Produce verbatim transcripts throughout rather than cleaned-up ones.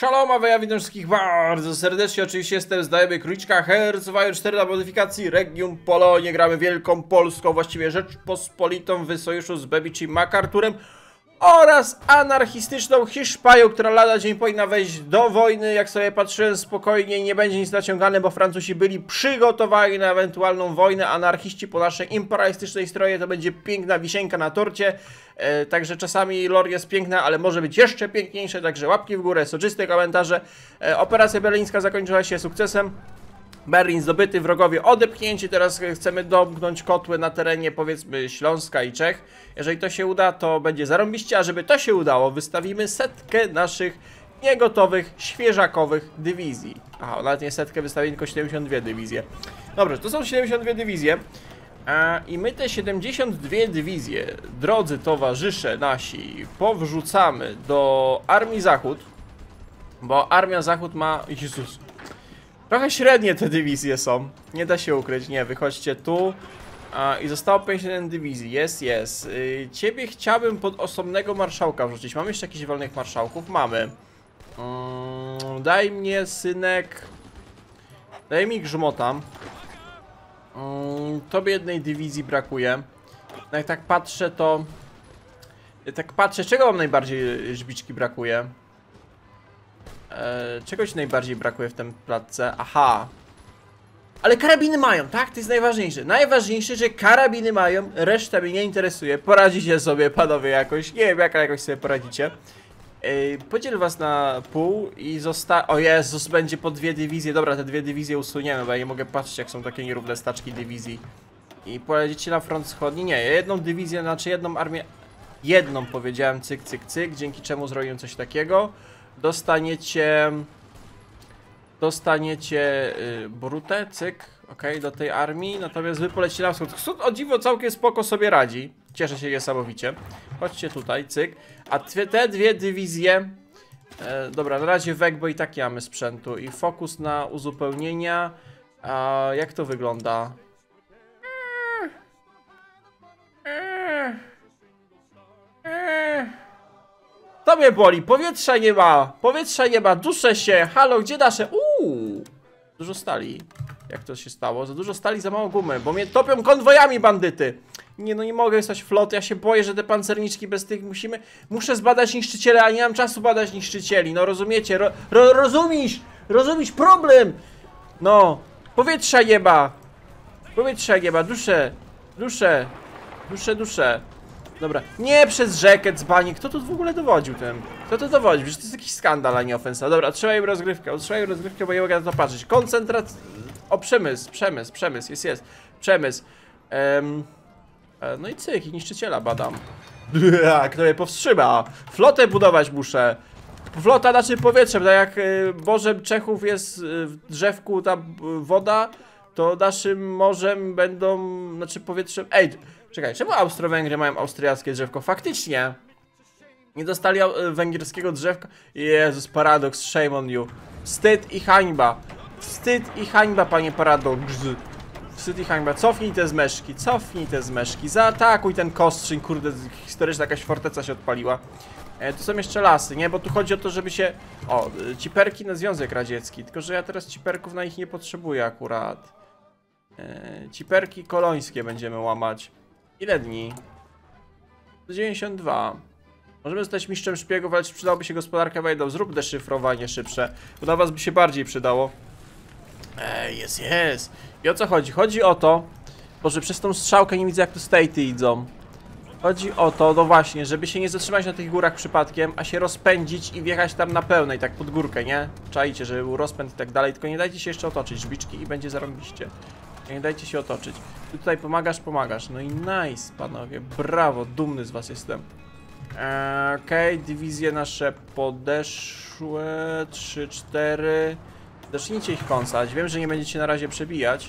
Szalom, a ja witam wszystkich bardzo serdecznie. Oczywiście jestem znajomy Króliczka Hercowają cztery na modyfikacji Region Polonie. Gramy Wielką Polską, właściwie Rzeczpospolitą w sojuszu z Bebiczym MacArthurem oraz anarchistyczną Hiszpanią, która lada dzień powinna wejść do wojny. Jak sobie patrzyłem spokojnie, nie będzie nic naciągane, bo Francuzi byli przygotowani na ewentualną wojnę. Anarchiści po naszej imperialistycznej stronie to będzie piękna wisienka na torcie. E, także czasami lore jest piękna, ale może być jeszcze piękniejsze. Także łapki w górę, soczyste komentarze. E, operacja berlińska zakończyła się sukcesem. Berlin zdobyty, wrogowie odepchnięci. Teraz chcemy domknąć kotły na terenie, powiedzmy, Śląska i Czech. Jeżeli to się uda, to będzie zarąbiście, a żeby to się udało, wystawimy setkę naszych niegotowych, świeżakowych dywizji. Aha, nawet nie setkę, wystawimy tylko siedemdziesiąt dwie dywizje. Dobrze, to są siedemdziesiąt dwie dywizje. A, I my te siedemdziesiąt dwie dywizje, drodzy towarzysze nasi, powrzucamy do Armii Zachód. Bo Armia Zachód ma... Jezus... Trochę średnie te dywizje są, nie da się ukryć, nie, wychodźcie tu a, i zostało pięćdziesiąt jeden dywizji, jest, jest. Yy, ciebie chciałbym pod osobnego marszałka wrzucić, mamy jeszcze jakichś wolnych marszałków? Mamy. Yy, daj mnie, synek, daj mi grzmota. Yy, tobie jednej dywizji brakuje. No jak tak patrzę, to... Ja tak patrzę, czego wam najbardziej żbiczki brakuje? Eee, czegoś najbardziej brakuje w tym platce. Aha. Ale karabiny mają, tak? To jest najważniejsze. Najważniejsze, że karabiny mają. Reszta mnie nie interesuje. Poradzicie sobie, panowie, jakoś. Nie wiem, jak jakoś sobie poradzicie. Eee, podziel was na pół i zosta... O Jezus, będzie po dwie dywizje. Dobra, te dwie dywizje usuniemy, bo ja nie mogę patrzeć, jak są takie nierówne staczki dywizji. I pojedziecie na front wschodni? Nie, jedną dywizję, znaczy jedną armię... Jedną powiedziałem, cyk, cyk, cyk, dzięki czemu zrobiłem coś takiego. Dostaniecie... Dostaniecie yy, brutę, cyk, ok, do tej armii. Natomiast wy polecicie na wschód. Wschód, o dziwo, całkiem spoko sobie radzi. Cieszę się niesamowicie. Chodźcie tutaj, cyk. A te dwie dywizje... E, dobra, na razie wek, bo i tak nie mamy sprzętu. I fokus na uzupełnienia. A jak to wygląda? Eee. Eee. To mnie boli, powietrza nie ma, powietrza nie ma, duszę się, halo, gdzie nasze? Uuu, dużo stali. Jak to się stało? Za dużo stali, za mało gumy, bo mnie topią konwojami bandyty. Nie, no nie mogę stać flot, ja się boję, że te pancerniczki bez tych musimy... Muszę zbadać niszczyciele, a nie mam czasu badać niszczycieli, no rozumiecie, ro, ro, rozumiesz, rozumiesz problem. No, powietrza nie ma, powietrza nie ma, duszę, duszę, duszę, duszę. Dobra, nie przez rzekę, dzbanie. Kto tu w ogóle dowodził tym? Kto to dowodził? Przecież to jest jakiś skandal, a nie ofensa. Dobra, trzymaj rozgrywkę, trzymaj rozgrywkę, bo nie mogę na to patrzeć. Koncentracja... O, przemysł, przemysł, przemysł, jest, jest. Przemysł. Um, e, no i cyk, i niszczyciela badam. Kto mnie powstrzyma? Flotę budować muszę. Flota, znaczy powietrze, tak jak y, morzem Czechów jest y, w drzewku ta y, woda, to naszym morzem będą, znaczy powietrzem... Ej! Czekaj, czemu Austro-Węgry mają austriackie drzewko? Faktycznie! Nie dostali węgierskiego drzewka? Jezus, paradoks, shame on you. Wstyd i hańba. Wstyd i hańba, panie paradoks. Wstyd i hańba. Cofnij te zmeszki, cofnij te zmeszki. Zaatakuj ten Kostrzyń, kurde, historyczna jakaś forteca się odpaliła. E, tu są jeszcze lasy, nie? Bo tu chodzi o to, żeby się... O, ciperki na Związek Radziecki. Tylko, że ja teraz ciperków na ich nie potrzebuję akurat. E, ciperki kolońskie będziemy łamać. Ile dni? sto dziewięćdziesiąt dwa. Możemy zostać mistrzem szpiegów, ale czy przydałoby się gospodarka wejdą? Zrób deszyfrowanie szybsze, bo na was by się bardziej przydało. Ej, jest, jest. I o co chodzi? Chodzi o to, Boże, przez tą strzałkę nie widzę, jak tu state'y idą. Chodzi o to, no właśnie, żeby się nie zatrzymać na tych górach przypadkiem, a się rozpędzić i wjechać tam na pełnej, tak pod górkę, nie? Czajcie, żeby był rozpęd i tak dalej, tylko nie dajcie się jeszcze otoczyć żbiczki i będzie zarąbiście. Nie dajcie się otoczyć. Ty tutaj pomagasz, pomagasz. No i nice, panowie. Brawo, dumny z was jestem. Eee, Okej, okay. Dywizje nasze podeszły. trzy, cztery. Zacznijcie ich kąsać. Wiem, że nie będziecie na razie przebijać.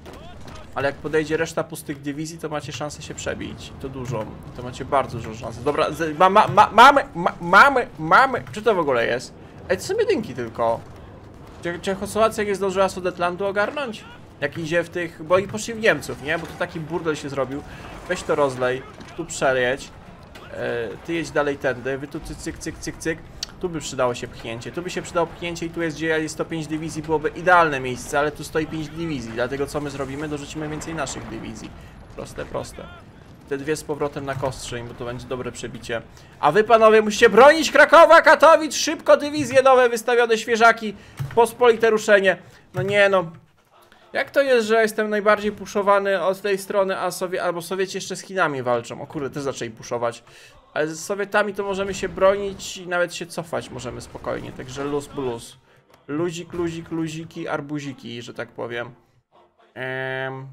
Ale jak podejdzie reszta pustych dywizji, to macie szansę się przebić. To dużo. To macie bardzo dużo szansy. Dobra, ma, ma, ma, mamy, ma, mamy, mamy. Czy to w ogóle jest? Ej, to są jedynki tylko. Czy Czechosłowacja nie zdążyła Sudetlandu ogarnąć? Jak idzie w tych... Bo i poszli w Niemców, nie? Bo to taki burdel się zrobił. Weź to rozlej. Tu przejedź. Yy, ty jedź dalej tędy. Wy tu cyk, cyk, cyk, cyk. Tu by przydało się pchnięcie, tu by się przydało pchnięcie i tu jest, gdzie jest sto pięć dywizji, byłoby idealne miejsce, ale tu stoi pięć dywizji, dlatego co my zrobimy? Dorzucimy więcej naszych dywizji. Proste, proste. Te dwie z powrotem na Kostrzyn, bo to będzie dobre przebicie. A wy, panowie, musicie bronić Krakowa, Katowic, szybko dywizje nowe, wystawione świeżaki, pospolite ruszenie. No nie no. Jak to jest, że jestem najbardziej puszowany od tej strony, a Sowie... albo Sowieci jeszcze z Chinami walczą? O kurde, też zaczęli puszować. Ale z Sowietami to możemy się bronić i nawet się cofać możemy spokojnie. Także luz blues. Luzik, luzik, luziki, arbuziki, że tak powiem. Ehm...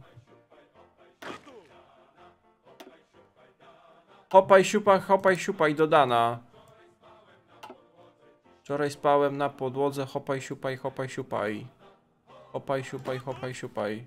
Hopaj, siupaj, hopaj, siupaj, dodana. Wczoraj spałem na podłodze, hopaj, siupaj, hopaj, siupaj. Hopaj, siupaj, hopaj, siupaj.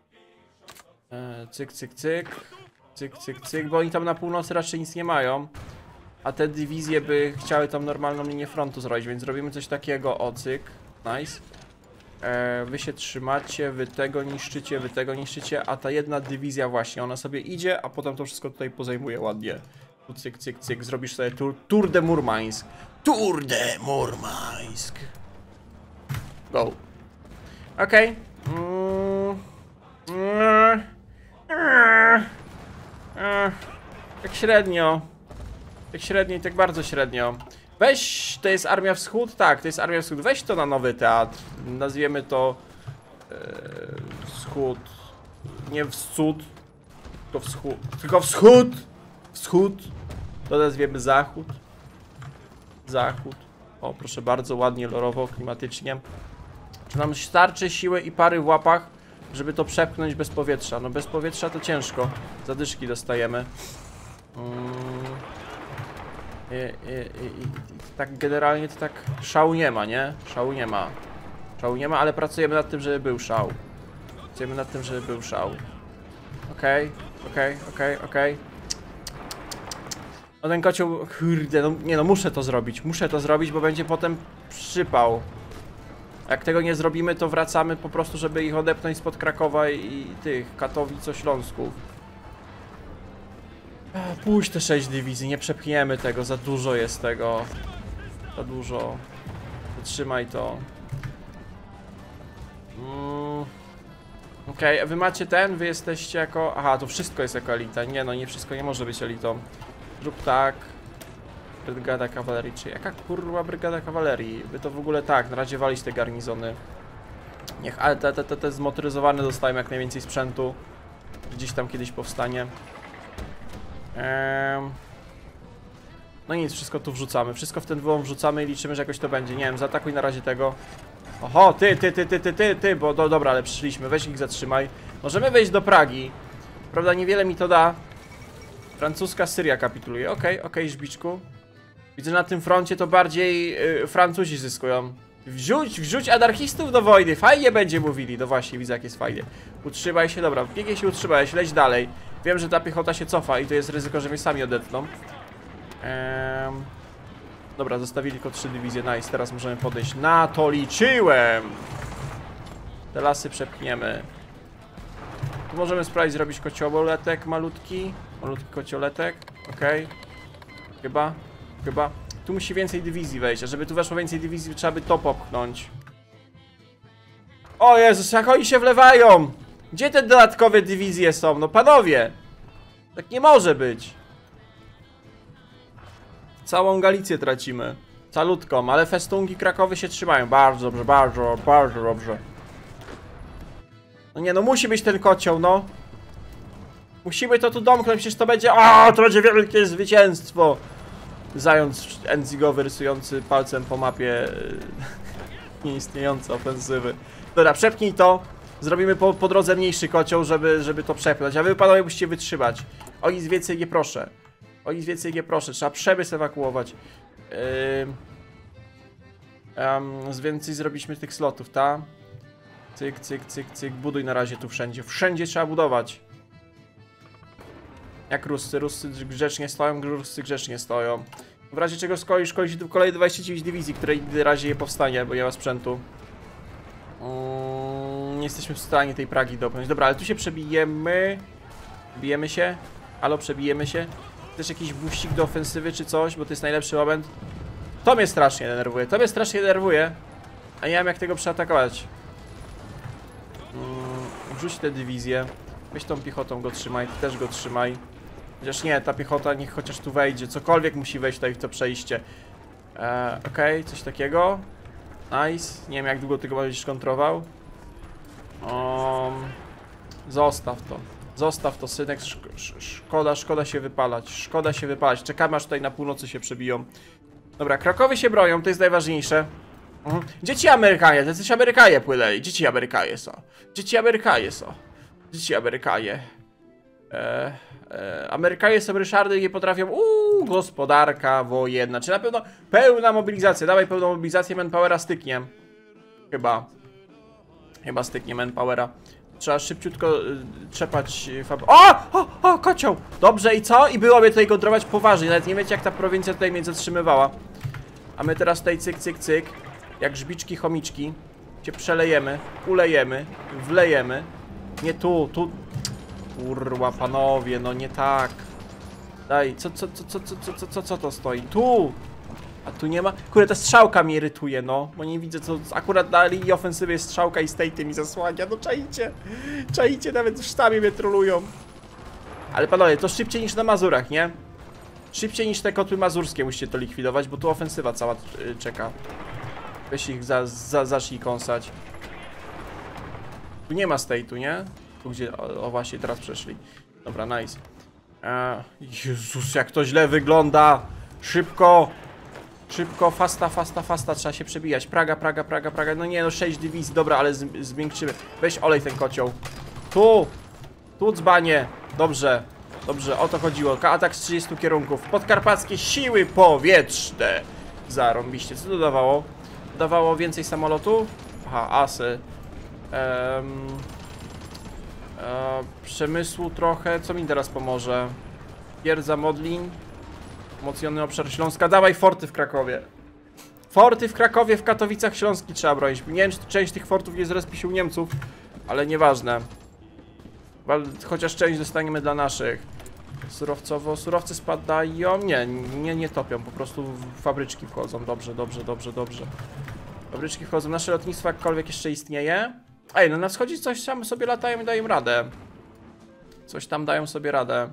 E, cyk, cyk, cyk. Cyk, cyk, cyk, bo oni tam na północy raczej nic nie mają. A te dywizje by chciały tam normalną linię frontu zrobić, więc robimy coś takiego. O, cyk. Nice. E, wy się trzymacie, wy tego niszczycie, wy tego niszczycie, a ta jedna dywizja właśnie, ona sobie idzie, a potem to wszystko tutaj pozajmuje ładnie. Tu cyk, cyk, cyk, zrobisz sobie tour, tour de Murmańsk. Tour de Murmańsk. Go. Okej. Okay. Mm. Mm. Mm. Mm. Tak średnio. Tak średnio i tak bardzo średnio. Weź, to jest Armia Wschód? Tak, to jest Armia Wschód. Weź to na nowy teatr. Nazwiemy to e, Wschód. Nie Wschód, tylko Wschód. Tylko Wschód! Wschód. To nazwiemy Zachód. Zachód. O, proszę bardzo, ładnie, lorowo, klimatycznie. Czy nam starczy siły i pary w łapach, żeby to przepchnąć bez powietrza? No bez powietrza to ciężko. Zadyszki dostajemy. Mm. I, i, i, i tak generalnie to tak szału nie ma, nie? Szału nie ma. Szału nie ma, ale pracujemy nad tym, żeby był szał. Pracujemy nad tym, żeby był szał. Okej, okej, okej, okej. No ten kocioł, kurde, no nie no, muszę to zrobić. Muszę to zrobić, bo będzie potem przypał. Jak tego nie zrobimy, to wracamy po prostu, żeby ich odepnąć spod Krakowa i, i tych Katowico-Śląsków. Puść te sześć dywizji, nie przepchniemy tego, za dużo jest tego. Za dużo. Wytrzymaj to. Mm. Okej, okay, wy macie ten, wy jesteście jako... Aha, to wszystko jest jako elita. Nie no, nie wszystko nie może być elitą. Zrób tak. Brygada kawalerii, czy jaka kurwa brygada kawalerii? Wy to w ogóle tak, na razie walić te garnizony. Niech ale te, te, te, te zmotoryzowane dostają jak najwięcej sprzętu. Gdzieś tam kiedyś powstanie. Ehm. No nic, wszystko tu wrzucamy. Wszystko w ten wyłom wrzucamy i liczymy, że jakoś to będzie. Nie wiem, zaatakuj na razie tego. Oho, ty, ty, ty, ty, ty, ty, ty, bo do, dobra, ale przyszliśmy. Weź ich zatrzymaj. Możemy wejść do Pragi. Prawda, niewiele mi to da. Francuska Syria kapituluje. Okej, okay, okej, okay, żbiczku. Widzę, że na tym froncie to bardziej yy, Francuzi zyskują. Wrzuć, wrzuć anarchistów do wojny. Fajnie będzie mówili. No właśnie, widzę jak jest fajnie. Utrzymaj się, dobra, pięknie się utrzymałeś, leć dalej. Wiem, że ta piechota się cofa i to jest ryzyko, że mnie sami odetną. Ehm... Dobra, zostawili tylko trzy dywizje, nice, teraz możemy podejść. Na to liczyłem! Te lasy przepchniemy. Tu możemy spróbować zrobić kocioletek malutki. Malutki kocioletek, okej. Okay. Chyba, chyba. Tu musi więcej dywizji wejść, a żeby tu weszło więcej dywizji, trzeba by to popchnąć. O Jezus, jak oni się wlewają! Gdzie te dodatkowe dywizje są? No panowie! Tak nie może być. Całą Galicję tracimy. Calutką, ale festungi Krakowy się trzymają. Bardzo dobrze, bardzo, bardzo dobrze. No nie, no musi być ten kocioł, no. Musimy to tu domknąć, przecież to będzie... O, to będzie wielkie zwycięstwo! Zając Enzigowy rysujący palcem po mapie nieistniejące ofensywy. Dobra, przepnij to. Zrobimy po, po drodze mniejszy kocioł, żeby, żeby to przepnąć. A wy, panowie, musicie wytrzymać. O nic więcej nie proszę. O nic więcej nie proszę. Trzeba przemysł ewakuować. Yy... Um, z więcej zrobiliśmy tych slotów, ta? Cyk, cyk, cyk, cyk. Buduj na razie tu wszędzie. Wszędzie trzeba budować. Jak Ruscy? Ruscy grzecznie stoją, Ruscy grzecznie stoją. W razie czego szkoli, szkoli się tu kolejne dwadzieścia dziewięć dywizji, której w razie je powstanie, bo nie ma sprzętu. Mm, nie jesteśmy w stanie tej Pragi dopchnąć. Dobra, ale tu się przebijemy. Bijemy się? Halo, przebijemy się? Też jakiś buścik do ofensywy czy coś, bo to jest najlepszy moment. To mnie strasznie denerwuje, to mnie strasznie denerwuje. A nie wiem jak tego przeatakować. Mm, wrzuć tę dywizję. Weź tą piechotą go trzymaj, ty też go trzymaj. Chociaż nie, ta piechota niech chociaż tu wejdzie. Cokolwiek musi wejść tutaj w to przejście. Eee, Okej, okay, coś takiego. Nice. Nie wiem jak długo tego będziesz kontrolował. Um, zostaw to. Zostaw to, synek. Szk szkoda, szkoda się wypalać. Szkoda się wypalać. Czekamy aż tutaj na północy się przebiją. Dobra, Krakowie się broją, to jest najważniejsze. Mhm. Dzieci Amerykanie, to coś Amerykanie płynęli. Dzieci Amerykanie są. Dzieci Amerykanie są. Dzieci Amerykanie. E, e, Amerykanie są Ryszardy i nie potrafią. Uuu, gospodarka wojenna. Czy na pewno pełna mobilizacja? Dawaj pełną mobilizację, manpowera styknie. Chyba. Chyba styknie manpowera. Trzeba szybciutko y, trzepać fab... O! O! O! Kocioł! Dobrze i co? I było mnie tutaj kontrolować poważnie. Nawet nie wiecie jak ta prowincja tutaj mnie zatrzymywała. A my teraz tutaj cyk, cyk, cyk. Jak żbiczki, chomiczki. Cię przelejemy, ulejemy, wlejemy. Nie tu, tu. Kurwa, panowie, no nie tak. Daj, co, co, co, co, co, co, co, co, co to stoi? Tu! A tu nie ma? Kurde, ta strzałka mnie irytuje, no. Bo nie widzę, co... Akurat na linii ofensywy jest strzałka i stejty mi zasłania. No czajcie. Czajcie, nawet w sztabie mnie trolują. Ale panowie, to szybciej niż na Mazurach, nie? Szybciej niż te kotły mazurskie musicie to likwidować, bo tu ofensywa cała yy, czeka. Weź ich za, za, zacznij kąsać. Tu nie ma state'u, nie? Tu gdzie... O, o właśnie, teraz przeszli. Dobra, nice. Eee, Jezus, jak to źle wygląda! Szybko! Szybko, fasta, fasta, fasta, trzeba się przebijać. Praga, Praga, Praga, Praga. No nie, no sześć dywizji, dobra, ale zmiękczymy. Weź olej ten kocioł. Tu! Tu dzbanie. Dobrze, dobrze, o to chodziło. Atak z trzydziestu kierunków. Podkarpackie siły powietrzne. Zarąbiście. Co to dawało? Dawało więcej samolotów? Aha, asy. Um, e, przemysłu trochę. Co mi teraz pomoże? Twierdza Modlin. Umocniony obszar Śląska. Dawaj forty w Krakowie. Forty w Krakowie, w Katowicach Śląski trzeba bronić. Nie wiem, czy część tych fortów nie zrespi się u Niemców, ale nieważne. Chociaż część dostaniemy dla naszych. Surowcowo, surowce spadają. Nie, nie, nie topią, po prostu fabryczki wchodzą. Dobrze, dobrze, dobrze, dobrze. Fabryczki wchodzą. Nasze lotnictwo jakkolwiek jeszcze istnieje. Ej, no na wschodzie coś tam sobie latają i dają radę. Coś tam dają sobie radę.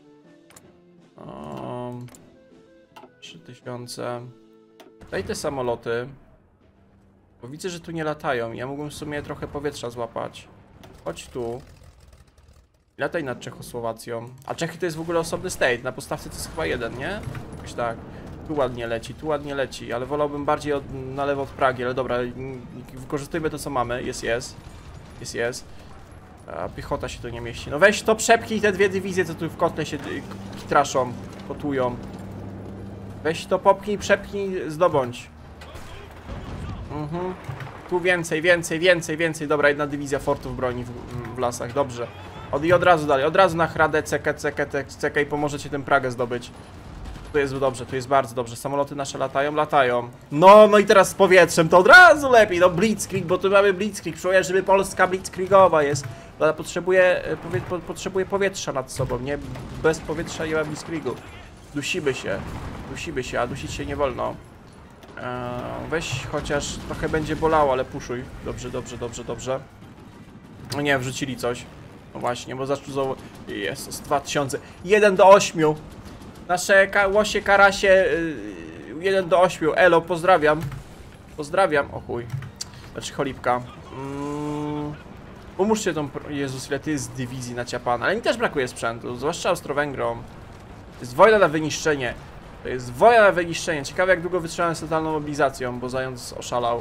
Um, trzy tysiące. Daj te samoloty. Bo widzę, że tu nie latają. Ja mógłbym w sumie trochę powietrza złapać. Chodź tu. Lataj nad Czechosłowacją. A Czechy to jest w ogóle osobny state. Na podstawce to jest chyba jeden, nie? Jakoś tak. Tu ładnie leci, tu ładnie leci. Ale wolałbym bardziej od, na lewo od Pragi. Ale dobra, wykorzystujmy to co mamy. Jest, jest. Jest, jest. A piechota się tu nie mieści. No weź to przepchnij te dwie dywizje, co tu w kotle się kitraszą, kotują. Weź to popchnij, przepchnij, zdobądź. Mhm. Tu więcej, więcej, więcej, więcej. Dobra, jedna dywizja fortów broni w, w lasach, dobrze. Od, I od razu dalej, od razu na Hradę, cekę, cekę, cekę i pomożecie tę Pragę zdobyć. Tu jest dobrze, tu jest bardzo dobrze. Samoloty nasze latają, latają. No, no i teraz z powietrzem to od razu lepiej. No Blitzkrieg, bo tu mamy Blitzkrieg. Przypomnę, żeby Polska Blitzkriegowa jest. Ona potrzebuje, powie, po, potrzebuje powietrza nad sobą, nie? Bez powietrza nie ma Blitzkriegu. Dusimy się, dusimy się, a dusić się nie wolno. Eee, weź chociaż trochę będzie bolało, ale puszuj. Dobrze, dobrze, dobrze, dobrze. No nie, wrzucili coś. No właśnie, bo zaczęło... Jest, dwa tysiące. jeden do ośmiu. Nasze ka łosie, karasie. Yy, jeden do ośmiu. Elo, pozdrawiam. Pozdrawiam. O chuj. Znaczy cholipka. Mm. Pomóżcie tą... Jezus, ile ty jest z dywizji naciapana. Ale mi też brakuje sprzętu, zwłaszcza Austro-Węgrom. To jest wojna na wyniszczenie. To jest wojna na wyniszczenie. Ciekawe jak długo wytrzymałem z totalną mobilizacją, bo zając oszalał.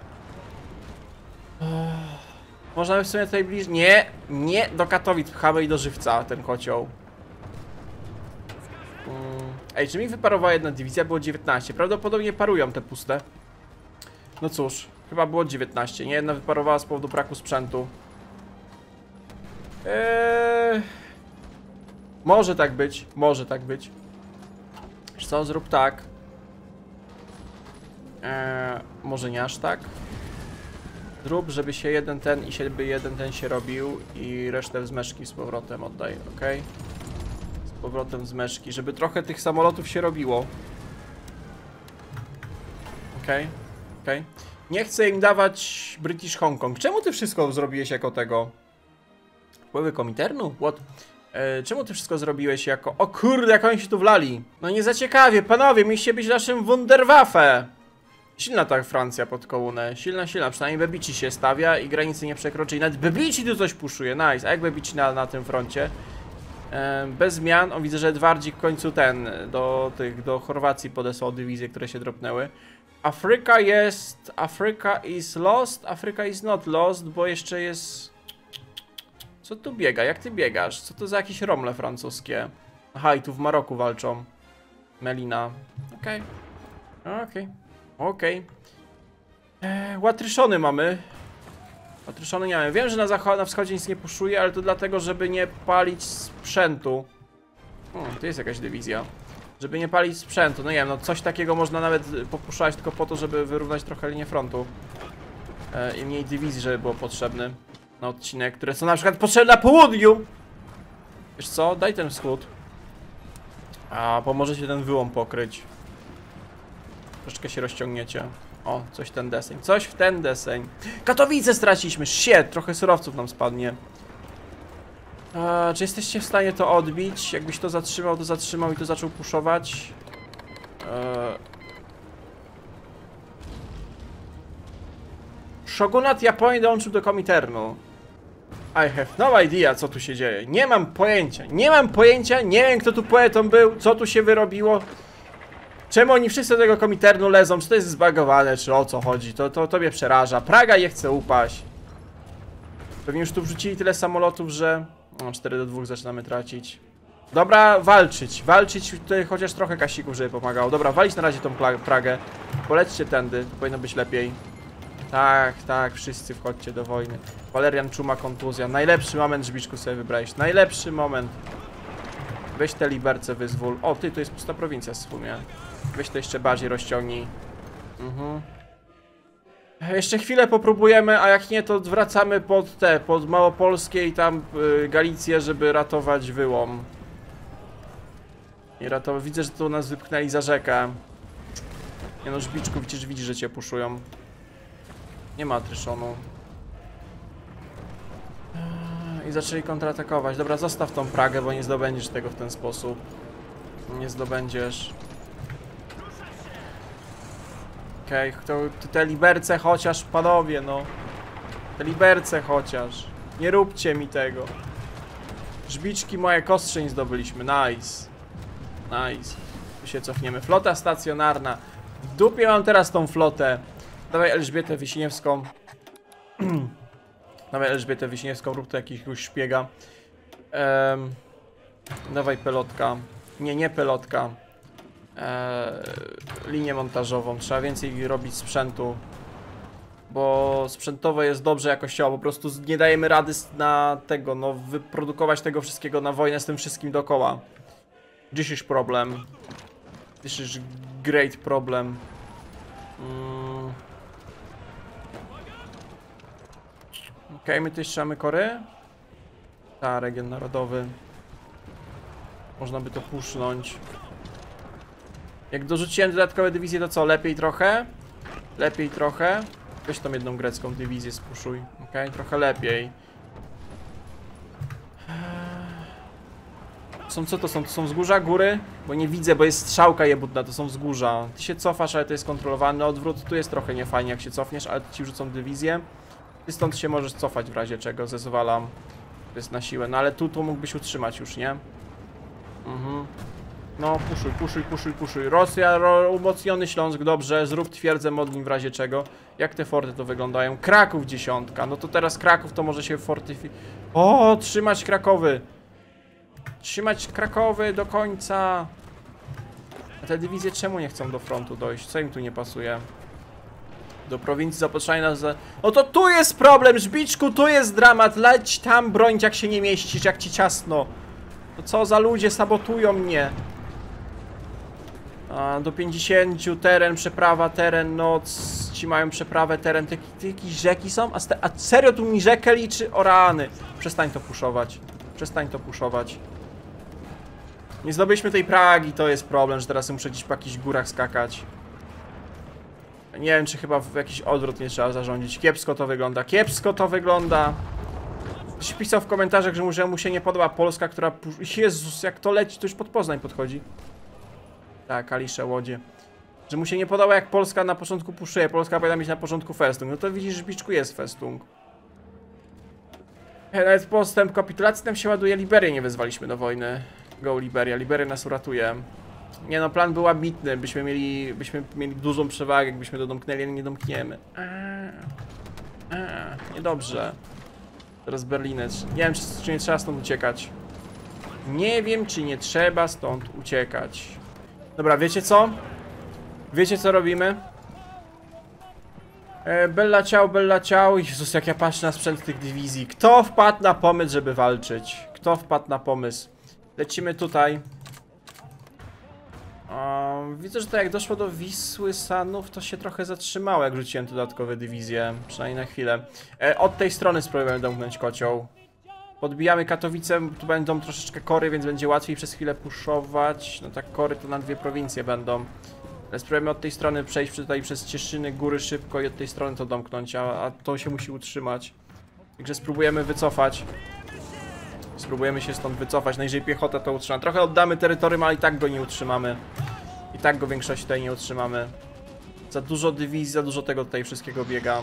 Można w sumie tutaj bliżej... Nie, nie, do Katowic pchamy i do Żywca ten kocioł. Ej, czy mi wyparowała jedna dywizja? Było dziewiętnaście. Prawdopodobnie parują te puste. No cóż, chyba było dziewiętnaście. Nie, jedna wyparowała z powodu braku sprzętu. Eee... Może tak być, może tak być. Wiesz co, zrób tak. Eee, może nie aż tak. Zrób, żeby się jeden ten i żeby jeden ten się robił i resztę z meszki z powrotem oddaj, ok? Z powrotem z meszki, żeby trochę tych samolotów się robiło. Okej, okay. okej. Okay. Nie chcę im dawać British Hongkong. Czemu ty wszystko zrobiłeś jako tego? Wpływy Kominternu? What? E, czemu ty wszystko zrobiłeś jako... O kurde, jak oni się tu wlali. No nie za ciekawie, panowie, mieliście być naszym Wunderwaffe. Silna ta Francja pod kołunę. Silna, silna. Przynajmniej Bebici się stawia i granicy nie przekroczy. I nawet Bebici tu coś puszuje. Nice. A jak Bebici na, na tym froncie? E, bez zmian. O, widzę, że Edwardzik w końcu ten do tych, do Chorwacji podesłał dywizje, które się dropnęły. Afryka jest... Afryka is lost. Afryka is not lost, bo jeszcze jest... Co tu biega? Jak ty biegasz? Co to za jakieś romle francuskie? Aha, i tu w Maroku walczą. Melina. Okej. Okay. Okej. Okay. Okej. Okay. Eee, łatryszony mamy. Łatryszony nie mamy. Wiem, że na, na wschodzie nic nie puszuje, ale to dlatego, żeby nie palić sprzętu. O, tu jest jakaś dywizja. Żeby nie palić sprzętu. No nie wiem, no coś takiego można nawet popuszczać tylko po to, żeby wyrównać trochę linię frontu. Eee, I mniej dywizji, żeby było potrzebny na odcinek, które są na przykład potrzebne na południu. Wiesz co? Daj ten wschód. A, pomoże się ten wyłom pokryć. Troszeczkę się rozciągniecie. O, coś w ten deseń. Coś w ten deseń. Katowice straciliśmy. Shit, trochę surowców nam spadnie. A, czy jesteście w stanie to odbić? Jakbyś to zatrzymał, to zatrzymał i to zaczął puszować. Eee... Shogunat Japonii dołączył do Kominternu. I have no idea, co tu się dzieje. Nie mam pojęcia. Nie mam pojęcia. Nie wiem, kto tu poetą był. Co tu się wyrobiło. Czemu oni wszyscy do tego Kominternu lezą? Czy to jest zbagowane, czy o co chodzi? To, to, to mnie przeraża. Praga je chce upaść. Pewnie już tu wrzucili tyle samolotów, że... No, cztery do dwóch zaczynamy tracić. Dobra, walczyć. Walczyć tutaj chociaż trochę kasików, żeby pomagało. Dobra, walić na razie tą Pragę. Polećcie tędy. To powinno być lepiej. Tak, tak, wszyscy wchodźcie do wojny. Walerian Czuma, kontuzja. Najlepszy moment, Żbiczku, sobie wybrałeś. Najlepszy moment. Weź te Liberce, wyzwól. O, ty, to jest pusta prowincja w sumie. Weź to jeszcze bardziej rozciągnij. Mhm. Jeszcze chwilę popróbujemy, a jak nie, to wracamy pod te, pod Małopolskie i tam y, Galicję, żeby ratować wyłom. I ratować. Widzę, że tu nas wypchnęli za rzekę. Nie no, Żbiczku, przecież widzisz, że cię puszują. Nie ma atryszonu. I zaczęli kontratakować. Dobra, zostaw tą Pragę, bo nie zdobędziesz tego w ten sposób. Nie zdobędziesz. Okej, okay, to te Liberce chociaż, panowie, no. Te Liberce chociaż. Nie róbcie mi tego. Żbiczki moje kostrzeń zdobyliśmy. Nice. Nice. Tu się cofniemy. Flota stacjonarna. W dupie mam teraz tą flotę. Dawaj Elżbietę Wiśniewską. Dawaj Elżbietę Wiśniewską, rób to jakiegoś szpiega. Um, dawaj pelotka. Nie, nie pelotka. Eee, linię montażową. Trzeba więcej robić sprzętu. Bo sprzętowo jest dobrze jakościowo. Po prostu nie dajemy rady na tego, no wyprodukować tego wszystkiego na wojnę z tym wszystkim dookoła. This is problem. This is great problem. Mm. Okej, okay, my tu jeszcze mamy Kory. Ta, region narodowy. Można by to pusznąć. Jak dorzuciłem dodatkowe dywizje, to co? Lepiej trochę? Lepiej trochę. Weź tą jedną grecką dywizję spuszuj. Okej, okay? Trochę lepiej. Są co to są? To są wzgórza, góry? Bo nie widzę, bo jest strzałka jebutna, to są wzgórza. Ty się cofasz, ale to jest kontrolowany odwrót. Tu jest trochę niefajnie, jak się cofniesz, ale ci wrzucą dywizję. Ty stąd się możesz cofać w razie czego, zezwalam. To jest na siłę, no ale tu, tu mógłbyś utrzymać już, nie? Mhm. No, puszuj, puszuj, puszuj, puszuj. Rosja, ro, umocniony Śląsk, dobrze. Zrób twierdzę modlin w razie czego. Jak te forty to wyglądają? Kraków dziesiątka. No to teraz Kraków to może się fortyfi... O, trzymać Krakowy. Trzymać Krakowy do końca. A te dywizje czemu nie chcą do frontu dojść? Co im tu nie pasuje? Do prowincji zapotrzebowali nas za... No to tu jest problem, Żbiczku, tu jest dramat. Leć tam broń, jak się nie mieścisz, jak ci ciasno. To co za ludzie sabotują mnie? A, do pięćdziesięciu, teren, przeprawa, teren, noc. Ci mają przeprawę, teren. Te, te jakieś rzeki są? A, a serio tu mi rzekę liczy? O rany. Przestań to puszować. Przestań to puszować. Nie zdobyliśmy tej Pragi, to jest problem, że teraz muszę gdzieś po jakichś górach skakać. Nie wiem, czy chyba w jakiś odwrót nie trzeba zarządzić. Kiepsko to wygląda, kiepsko to wygląda. Ktoś pisał w komentarzach, że mu, że mu się nie podoba Polska, która... Jezus, jak to leci, to już pod Poznań podchodzi. Tak, Kalisze, Łodzie. Że mu się nie podoba, jak Polska na początku puszuje. Polska powinna mieć na początku festung. No to widzisz, że Biczku jest festung. Nawet postęp kapitulacji nam się ładuje. Liberię nie wezwaliśmy do wojny. Go Liberia, Liberia nas uratuje. Nie no, plan był ambitny. Byśmy mieli, byśmy mieli dużą przewagę, jakbyśmy to domknęli, ale nie domkniemy. A, a, niedobrze. Teraz Berlinec. Nie wiem, czy, czy nie trzeba stąd uciekać. Nie wiem, czy nie trzeba stąd uciekać. Dobra, wiecie co? Wiecie, co robimy? E, Bella ciao, Bella ciao. Jezus, jak ja patrzę na sprzęt tych dywizji. Kto wpadł na pomysł, żeby walczyć? Kto wpadł na pomysł? Lecimy tutaj. O, widzę, że to jak doszło do Wisły, Sanów, to się trochę zatrzymało, jak rzuciłem dodatkowe dywizje. Przynajmniej na chwilę. E, od tej strony spróbujemy domknąć kocioł. Podbijamy Katowice, tu będą troszeczkę kory, więc będzie łatwiej przez chwilę puszować. No tak, kory to na dwie prowincje będą. Ale spróbujemy od tej strony przejść tutaj przez Cieszyny, góry szybko i od tej strony to domknąć, a, a to się musi utrzymać. Także spróbujemy wycofać. Spróbujemy się stąd wycofać, najwyżej piechota to utrzyma. Trochę oddamy terytorium, ale i tak go nie utrzymamy. I tak go w większości tutaj nie utrzymamy. Za dużo dywizji, za dużo tego tutaj wszystkiego biega.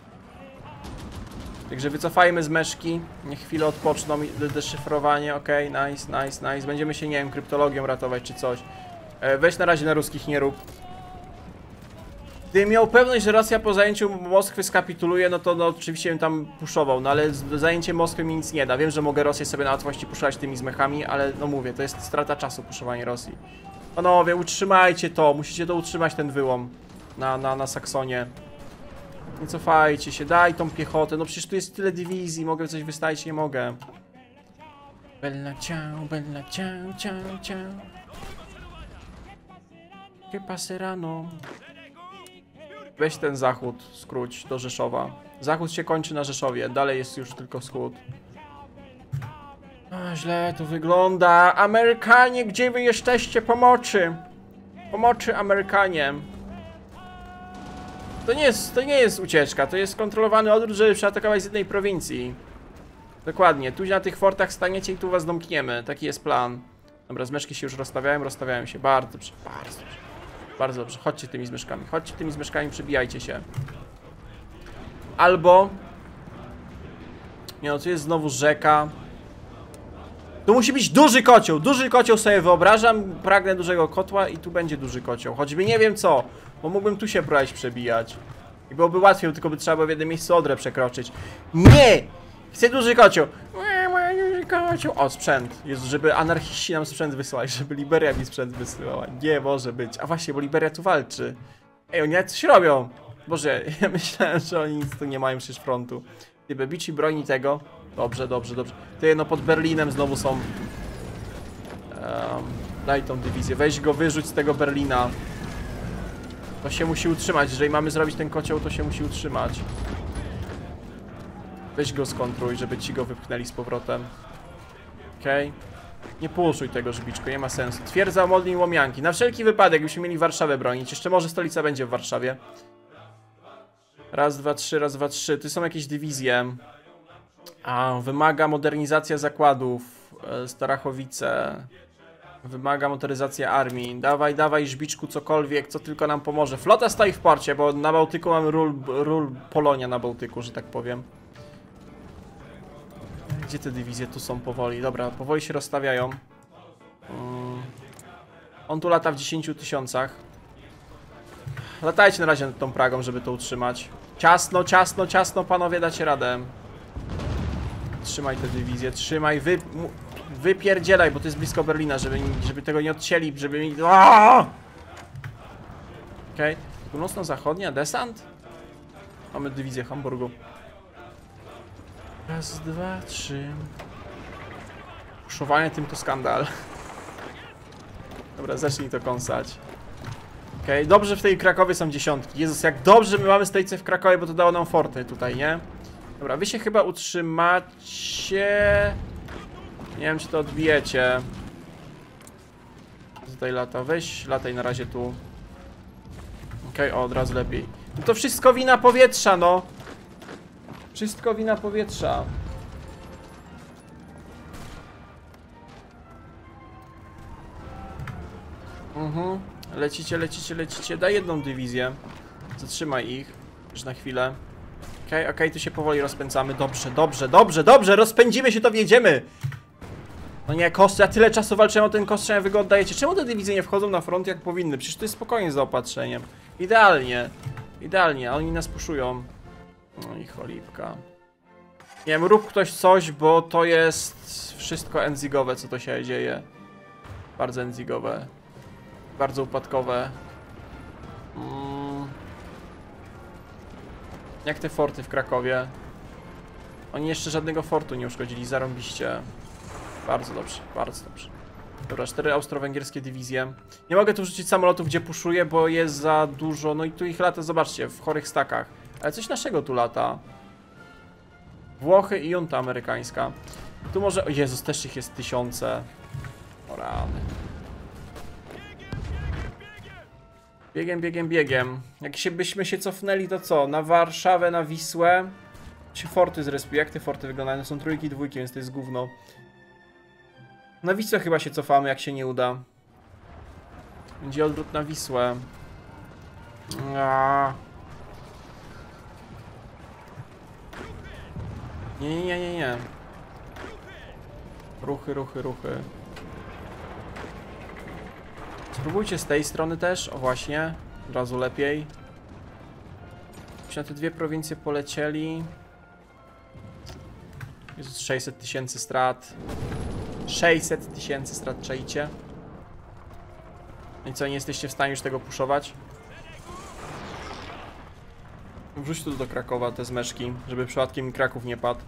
Także wycofajmy z Meszki. Niech chwilę odpoczną i deszyfrowanie. Okej, okay, nice, nice, nice. Będziemy się, nie wiem, kryptologią ratować czy coś. E, weź na razie na ruskich nie rób. Gdybym miał pewność, że Rosja po zajęciu Moskwy skapituluje, no to no, oczywiście bym tam puszował, no ale zajęcie Moskwy mi nic nie da. Wiem, że mogę Rosję sobie na łatwości puszować tymi zmechami, ale no mówię, to jest strata czasu puszowanie Rosji. Panowie, utrzymajcie to, musicie to utrzymać, ten wyłom na, na, na Saksonie. Nie cofajcie się, daj tą piechotę, no przecież tu jest tyle dywizji, mogę coś wystawić, nie mogę. Bella ciao, bella ciao, ciao, ciao. Que paserano. Weź ten zachód, skróć do Rzeszowa. Zachód się kończy na Rzeszowie, dalej jest już tylko wschód. A, źle to wygląda. Amerykanie, gdzie wy jesteście? Pomocy! Pomocy, Amerykanie. To nie jest, to nie jest ucieczka, to jest kontrolowany odwrót, żeby przeatakować z jednej prowincji. Dokładnie, tu na tych fortach staniecie i tu was domkniemy. Taki jest plan. Dobra, zmeszki się już rozstawiałem, rozstawiałem się. Bardzo dobrze, bardzo dobrze. Bardzo dobrze, chodźcie tymi zmyszkami, chodźcie tymi zmyszkami, przybijajcie się. Albo... Nie no, tu jest znowu rzeka. Tu musi być duży kocioł, duży kocioł sobie wyobrażam. Pragnę dużego kotła i tu będzie duży kocioł. Choćby nie wiem co, bo mógłbym tu się próbować przebijać. I byłoby łatwiej, tylko by trzeba było w jednym miejscu Odrę przekroczyć. Nie! Chcę duży kocioł. Duży kocioł. O, sprzęt. Jezu, żeby anarchiści nam sprzęt wysłali, żeby Liberia mi sprzęt wysyłała. Nie może być. A właśnie, bo Liberia tu walczy. Ej, oni coś robią. Boże, ja myślałem, że oni nic tu nie mają przecież frontu. Gdyby bici broni tego. Dobrze, dobrze, dobrze. Ty, no pod Berlinem znowu są. Um, daj tą dywizję. Weź go, wyrzuć z tego Berlina. To się musi utrzymać. Jeżeli mamy zrobić ten kocioł, to się musi utrzymać. Weź go skontruj, żeby ci go wypchnęli z powrotem. Okej. Okay. Nie puszuj tego, Żbiczko, nie ma sensu. Twierdza Modlin Łomianki. Na wszelki wypadek, byśmy mieli Warszawę bronić. Jeszcze może stolica będzie w Warszawie. Raz, dwa, trzy, raz, dwa, trzy. Tu są jakieś dywizje. A, wymaga modernizacja zakładów. Starachowice. Wymaga motoryzacja armii. Dawaj, dawaj, Żbiczku, cokolwiek, co tylko nam pomoże. Flota stoi w porcie, bo na Bałtyku mamy ról, ról Polonia na Bałtyku, że tak powiem. Gdzie te dywizje tu są powoli? Dobra, powoli się rozstawiają. Um, on tu lata w dziesięciu tysiącach. Latajcie na razie nad tą Pragą, żeby to utrzymać. Ciasno, ciasno, ciasno, panowie, dacie radę. Trzymaj te dywizje, trzymaj, wy, wypierdzielaj, bo to jest blisko Berlina, żeby, żeby tego nie odcięli, żeby mi... Okej, okay. Północno-zachodnia, desant? Mamy dywizję Hamburgu. Raz, dwa, trzy. Puszowanie tym to skandal. Dobra, zacznij to kąsać. Okej, okay. Dobrze w tej Krakowie są dziesiątki. Jezus, jak dobrze my mamy stolicę w Krakowie, bo to dało nam forty tutaj, nie? Dobra, wy się chyba utrzymacie. Nie wiem, czy to odbijecie. Tutaj lata, weź lataj na razie tu. Okej, okay, o, od razu lepiej. To wszystko wina powietrza, no. Wszystko wina powietrza. Mhm. Lecicie, lecicie, lecicie. Daj jedną dywizję. Zatrzymaj ich. Już na chwilę. Okej, okay, okej, okay, tu się powoli rozpędzamy. Dobrze, dobrze, dobrze, dobrze. Rozpędzimy się, to wjedziemy. No nie, koszt, ja tyle czasu walczyłem o ten koszt, a wy go oddajecie. Czemu te dywizje nie wchodzą na front jak powinny? Przecież to jest spokojnie z zaopatrzeniem. Idealnie. Idealnie, a oni nas puszują. No i cholipka. Nie wiem, rób ktoś coś, bo to jest wszystko enzigowe, co to się dzieje. Bardzo enzigowe. Bardzo upadkowe. Mm. Jak te forty w Krakowie? Oni jeszcze żadnego fortu nie uszkodzili, zarąbiście. Bardzo dobrze, bardzo dobrze. Dobra, cztery austro-węgierskie dywizje. Nie mogę tu wrzucić samolotów, gdzie puszuję, bo jest za dużo. No i tu ich lata, zobaczcie, w chorych stakach. Ale coś naszego tu lata. Włochy i junta amerykańska. Tu może... O Jezus, też ich jest tysiące. O rany. Biegiem, biegiem, biegiem. Jak się byśmy się cofnęli, to co? Na Warszawę, na Wisłę. Się forty zrespiły. Jak te forty wyglądają? To są trójki, dwójki, więc to jest gówno. Na Wisłę chyba się cofamy, jak się nie uda. Będzie odwrót na Wisłę. Aaaa. Nie, nie, nie, nie, nie. Ruchy, ruchy, ruchy. Spróbujcie z tej strony też. O właśnie. Od razu lepiej. Już na te dwie prowincje polecieli. Jest sześćset tysięcy strat. sześćset tysięcy strat, czajcie. I co, nie jesteście w stanie już tego puszować? Wrzuć tu do Krakowa te zmeszki, żeby przypadkiem mi Kraków nie padł.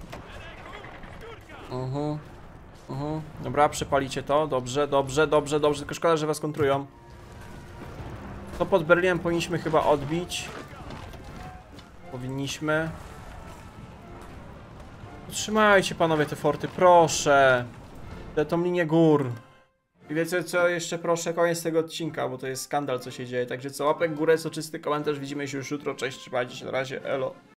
Mhm. Mhm. Dobra, przepalicie to. Dobrze, dobrze, dobrze, dobrze. Tylko szkoda, że was kontrują. To pod Berlinem powinniśmy chyba odbić. Powinniśmy. Utrzymajcie panowie te forty, proszę. Tę tą linię gór. I wiecie co, jeszcze proszę, koniec tego odcinka, bo to jest skandal, co się dzieje. Także co, łapek w górę, soczysty komentarz, widzimy się już jutro, cześć, trzymajcie się, na razie, elo.